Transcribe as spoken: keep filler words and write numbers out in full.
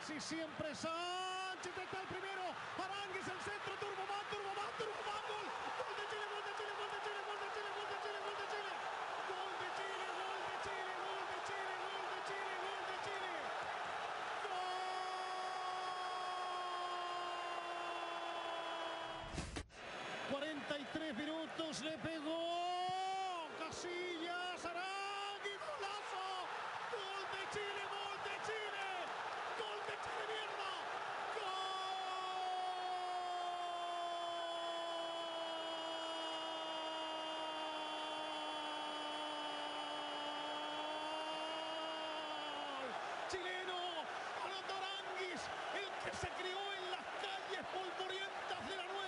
casi siempre Sánchez, está el primero, Aránguiz, el centro, Turbomán, Turbomán, Turbomán, gol, gol de Chile, gol de Chile, gol de Chile, gol de Chile, gol de Chile, gol de Chile, gol de Chile, gol de Chile, gol de Chile, gol de Chile, gol de Chile, gol. cuarenta y tres minutos, le pegó Casillas, Aránguiz, golazo, gol de Chile, gol de Chile, gol de Chile, mierda, gol chileno, anotó Aránguiz, el que se crió en las calles polvorientas de la Nueva